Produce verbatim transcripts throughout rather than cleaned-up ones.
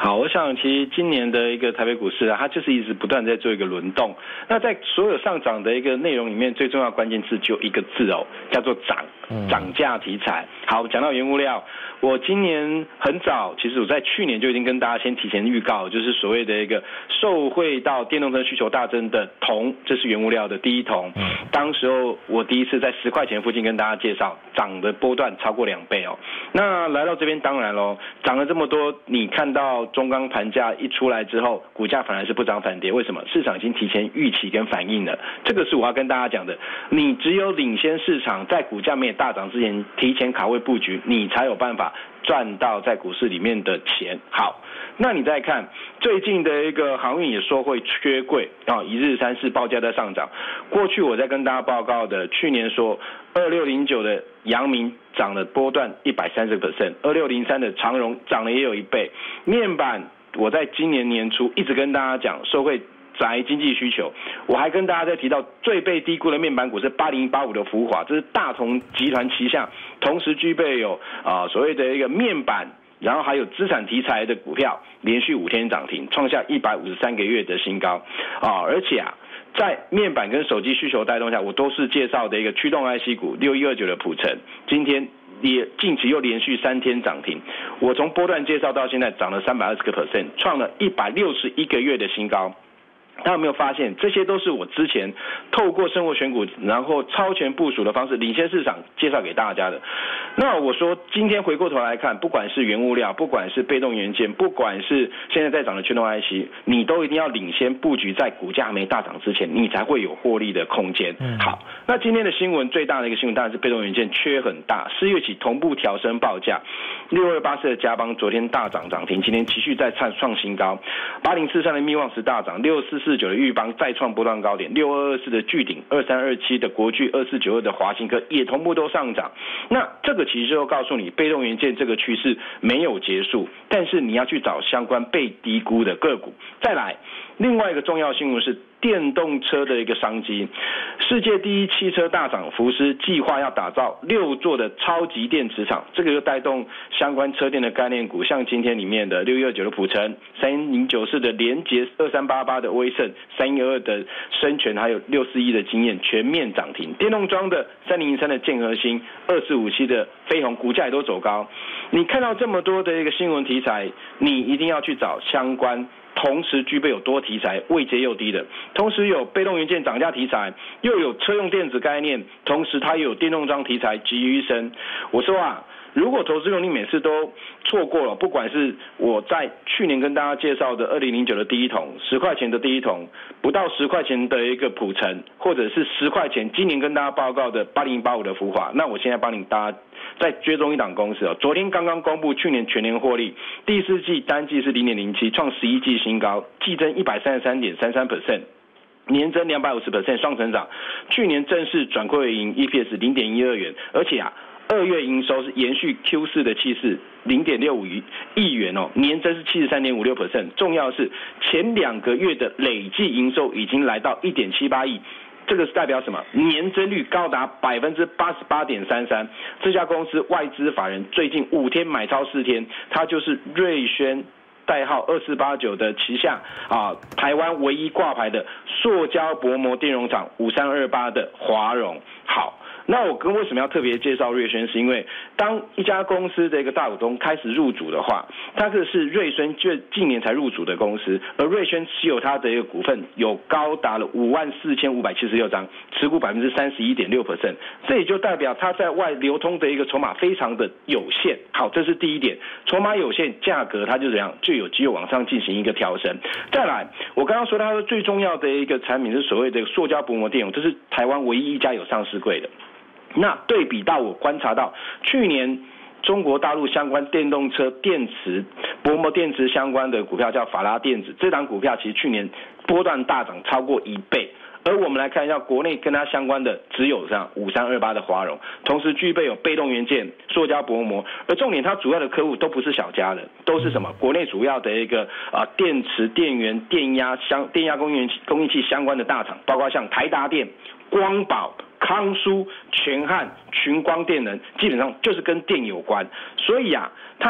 好，我想其实今年的一个台北股市啊，它就是一直不断在做一个轮动。那在所有上涨的一个内容里面，最重要的关键字就一个字哦，叫做涨，涨价题材。好，讲到原物料，我今年很早，其实我在去年就已经跟大家先提前预告，就是所谓的一个受惠到电动车需求大增的铜，这是原物料的第一铜。当时候我第一次在十块钱附近跟大家介绍，涨的波段超过两倍哦。那来到这边，当然咯，涨了这么多，你看到中钢盘价一出来之后，股价反而是不涨反跌，为什么？市场已经提前预期跟反应了，这个是我要跟大家讲的。你只有领先市场，在股价没有大涨之前提前卡位布局，你才有办法赚到在股市里面的钱。好，那你再看最近的一个航运也说会缺柜啊，一日三市报价在上涨。过去我在跟大家报告的，去年说二六零九的阳明涨了波段 百分之一百三十， 二六零三的长荣涨了也有一倍。面板我在今年年初一直跟大家讲，受惠宅经济需求，我还跟大家在提到最被低估的面板股是八零一八五的福华，这是大同集团旗下，同时具备有啊、呃、所谓的一个面板，然后还有资产题材的股票，连续五天涨停，创下一百五十三个月的新高啊！而且啊，在面板跟手机需求带动下，我都是介绍的一个驱动 I C 股六一二九的普成，今天也近期又连续三天涨停，我从波段介绍到现在涨了 百分之三百二十， 创了一百六十一个月的新高。大家有没有发现，这些都是我之前透过生活选股，然后超前部署的方式，领先市场介绍给大家的。那我说今天回过头来看，不管是原物料，不管是被动元件，不管是现在在涨的驱动 I C， 你都一定要领先布局，在股价还没大涨之前，你才会有获利的空间。好，那今天的新闻最大的一个新闻当然是被动元件缺很大，四月起同步调升报价。六二八四的嘉邦昨天大涨涨停，今天持续再创创新高。八零四三的密旺石大涨，六四四九的裕邦再创波段高点，六二二四的巨鼎，二三二七的国巨，二四九二的华新科也同步都上涨。那这个其实就告诉你，被动元件这个趋势没有结束，但是你要去找相关被低估的个股。再来，另外一个重要新闻是电动车的一个商机，世界第一汽车大厂福斯计划要打造六座的超级电池厂，这个又带动相关车电的概念股，像今天里面的六一二九的普成，三零九四的联捷，二三八八的威盛，三一二的深全，还有六四一的经验全面涨停。电动装的三零一三的建和兴，二四五七的飞鸿，股价也都走高。你看到这么多的一个新闻题材，你一定要去找相关同时具备有多题材，位阶又低的，同时有被动元件涨价题材，又有车用电子概念，同时它又有电动装题材集于一身。我说啊，如果投资用你每次都错过了，不管是我在去年跟大家介绍的二零零九的第一桶，十块钱的第一桶，不到十块钱的一个普成，或者是十块钱今年跟大家报告的八零八五的福华，那我现在帮你大家再追踪一档公司哦，昨天刚刚公布去年全年获利，第四季单季是 零点零七， 创十一季新高，季增 一百三十三点三三 percent， 年增 两百五十 percent 双成长，去年正式转亏为盈 E P S 零点一二元，而且啊二月营收是延续 Q 四 的气势 零点六五亿元哦，年增是 七十三点五六 percent， 重要的是前两个月的累计营收已经来到 一点七八亿，这个是代表什么？年增率高达 百分之八十八点三三。 这家公司外资法人最近五天买超四天，它就是瑞轩代号二四八九的旗下啊，台湾唯一挂牌的塑胶薄膜电容厂五三二八的华荣。好，那我跟为什么要特别介绍瑞轩，是因为当一家公司的一个大股东开始入主的话，它这是瑞轩就近年才入主的公司，而瑞轩持有它的一个股份有高达了五万四千五百七十六张，持股 百分之三十一点六 percent， 这也就代表它在外流通的一个筹码非常的有限。好，这是第一点，筹码有限，价格它就怎样就有机会往上进行一个调升。再来，我刚刚说它最重要的一个产品是所谓的塑胶薄膜电容，这是台湾唯一一家有上市柜的。那对比到我观察到去年中国大陆相关电动车电池薄膜电池相关的股票叫法拉电子，这档股票其实去年波段大涨超过一倍。而我们来看一下国内跟它相关的只有像五三二八的华荣，同时具备有被动元件、塑胶薄膜，而重点它主要的客户都不是小家的，都是什么？国内主要的一个啊、呃、电池、电源、电压相电压供应供应器相关的大厂，包括像台达电、光宝、康舒、全汉、群光电能，基本上就是跟电有关。所以啊，它在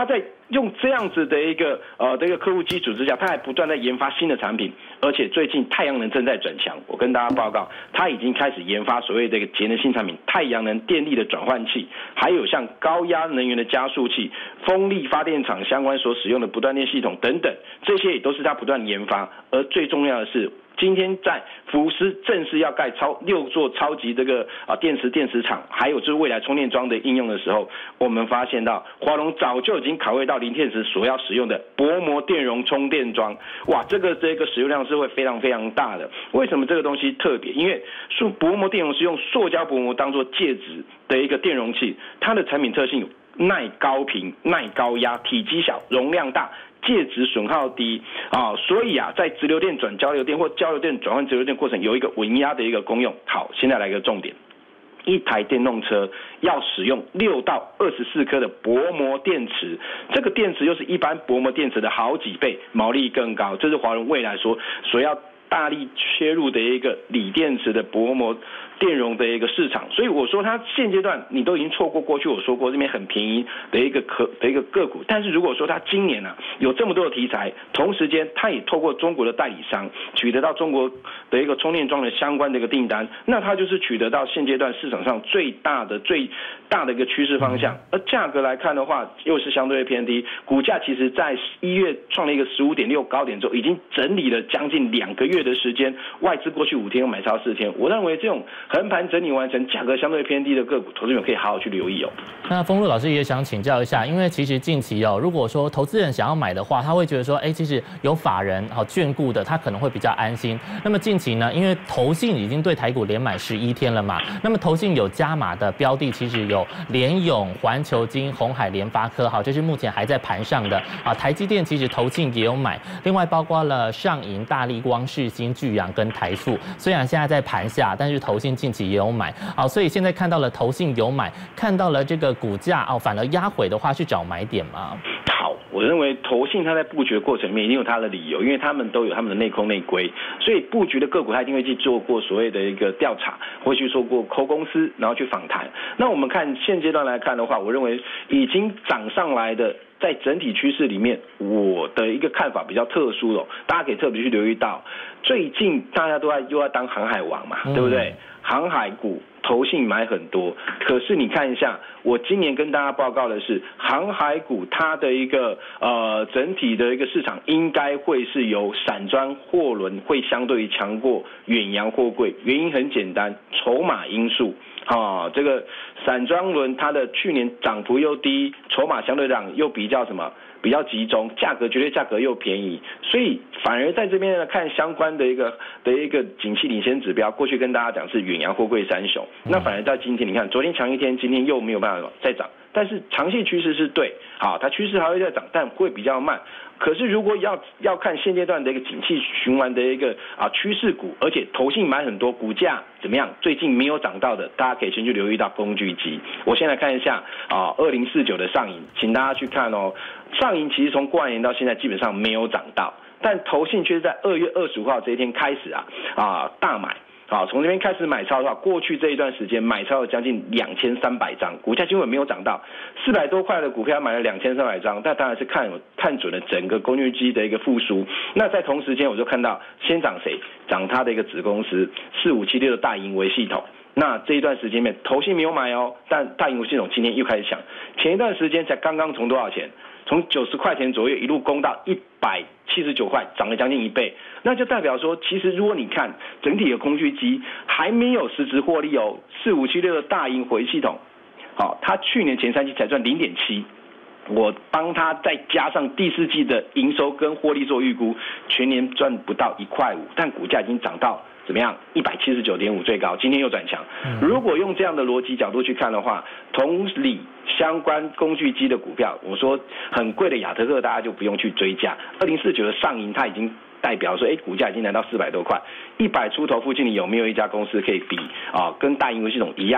用这样子的一个呃这个客户基础之下，它还不断在研发新的产品，而且最近太阳能正在转强。我跟大家报告，它已经开始研发所谓的一个节能新产品，太阳能电力的转换器，还有像高压能源的加速器、风力发电厂相关所使用的不断电系统等等，这些也都是它不断研发。而最重要的是，今天在福斯正式要盖超六座超级这个啊电池电池厂，还有就是未来充电桩的应用的时候，我们发现到华龙早就已经考虑到锂电池所要使用的薄膜电容充电桩，哇，这个这个使用量是会非常非常大的。为什么这个东西特别？因为塑薄膜电容是用塑胶薄膜当做介质的一个电容器，它的产品特性有耐高频、耐高压、体积小、容量大。介质损耗低啊，所以啊，在直流电转交流电或交流电转换直流电过程有一个稳压的一个功用。好，现在来个重点，一台电动车要使用六到二十四颗的薄膜电池，这个电池又是一般薄膜电池的好几倍，毛利更高，这是华荣未来说所要大力切入的一个锂电池的薄膜电容的一个市场。所以我说它现阶段你都已经错过过去我说过这边很便宜的一个可的一个个股，但是如果说它今年啊有这么多的题材，同时间它也透过中国的代理商取得到中国的一个充电桩的相关的一个订单，那它就是取得到现阶段市场上最大的最大的一个趋势方向。而价格来看的话，又是相对偏低，股价其实在一月创了一个十五点六高点之后，已经整理了将近两个月的时间，外资过去五天又买超四天，我认为这种横盘整理完成、价格相对偏低的个股，投资人可以好好去留意哦。 那丰路老师也想请教一下，因为其实近期哦，如果说投资人想要买的话，他会觉得说，哎，其实有法人好眷顾的，他可能会比较安心。那么近期呢，因为投信已经对台股连买十一天了嘛，那么投信有加码的标的，其实有联咏、环球金、鸿海、联发科，好，这是目前还在盘上的啊。台积电其实投信也有买，另外包括了上银、大立光、世芯、聚阳跟台塑，虽然现在在盘下，但是投信近期也有买，好，所以现在看到了投信有买，看到了这个股价哦，反而压回的话，去找买点吗？ 好，我认为投信它在布局的过程里面一定有它的理由，因为他们都有他们的内控内规，所以布局的个股它一定会去做过所谓的一个调查，会去做过抠公司，然后去访谈。那我们看现阶段来看的话，我认为已经涨上来的，在整体趋势里面，我的一个看法比较特殊哦，大家可以特别去留意到，最近大家都在又要当航海王嘛，嗯、对不对？航海股投信买很多，可是你看一下，我今年跟大家报告的是，航海股它的一个呃整体的一个市场应该会是由散装货轮会相对于强过远洋货柜，原因很简单，筹码因素。啊，这个散装轮它的去年涨幅又低，筹码相对涨又比较什么？比较集中，价格绝对价格又便宜，所以反而在这边呢看相关的一个的一个景气领先指标，过去跟大家讲是远洋货柜三雄，那反而到今天你看，昨天强一天，今天又没有办法再涨，但是长线趋势是对，好，它趋势还会再涨，但会比较慢。可是如果要要看现阶段的一个景气循环的一个啊趋势股，而且投信买很多，股价怎么样？最近没有涨到的，大家可以先去留意到工具机。我先来看一下啊，二零四九的上影，请大家去看哦。上影其实从过完年到现在基本上没有涨到，但投信却是在二月二十五号这一天开始啊啊大买。好，从这边开始买超的话，过去这一段时间买超了将近两千三百张，股价基本没有涨到四百多块的股票买了两千三百张，但当然是看看准了整个工具机的一个复苏。那在同时间，我就看到先涨谁？涨它的一个子公司四五七六的大盈微系统。那这一段时间面，投信没有买哦，但大盈微系统今天又开始抢。前一段时间才刚刚从多少钱？从九十块钱左右一路攻到一百七十九块，涨了将近一倍。那就代表说，其实如果你看整体的工具机还没有实质获利哦，四五七六的大盈回系统，好，它去年前三季才赚零点七，我帮它再加上第四季的营收跟获利做预估，全年赚不到一块五，但股价已经涨到怎么样？一百七十九点五最高，今天又转强。如果用这样的逻辑角度去看的话，同理相关工具机的股票，我说很贵的亚特克，大家就不用去追价。二零四九的上银，它已经代表说，哎，股价已经来到四百多块，一百出头附近，你有没有一家公司可以比啊，跟大盈微系统一样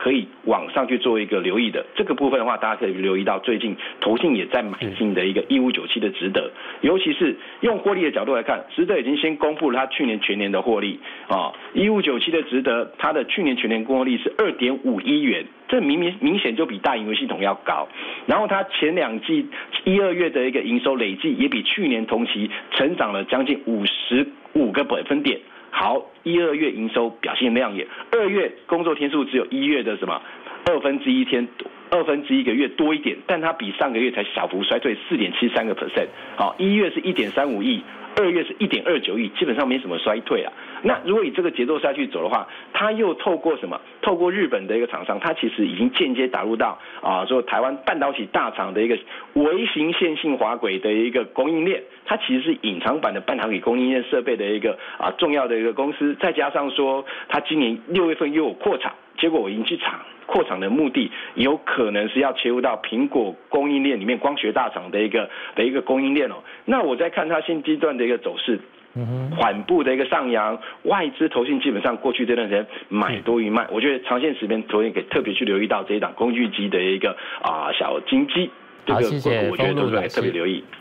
可以往上去做一个留意的。这个部分的话，大家可以留意到最近投信也在买进的一个一五九七的值得，尤其是用获利的角度来看，值得已经先公布了它去年全年的获利啊，一五九七的值得它的去年全年获利是二点五一元。这明明明显就比大盈维系统要高，然后它前两季一二月的一个营收累计也比去年同期成长了将近五十五个百分点。好，一二月营收表现亮眼，二月工作天数只有一月的什么二分之一天，二分之一个月多一点，但它比上个月才小幅衰退四点七三个 percent。好，一月是一点三五亿。二月是一点二九亿，基本上没什么衰退啊。那如果以这个节奏下去走的话，它又透过什么？透过日本的一个厂商，它其实已经间接打入到啊，说台湾半导体大厂的一个微型线性滑轨的一个供应链，它其实是隐藏版的半导体供应链设备的一个啊重要的一个公司。再加上说，它今年六月份又有扩厂，结果我已经去查。扩厂的目的有可能是要切入到苹果供应链里面光学大厂的一个的一个供应链哦。那我在看它现阶段的一个走势，缓步的一个上扬，外资投信基本上过去这段时间买多于卖，我觉得长线时间投信可以特别去留意到这一档工具机的一个啊小金鸡，这个我觉得都是特别留意。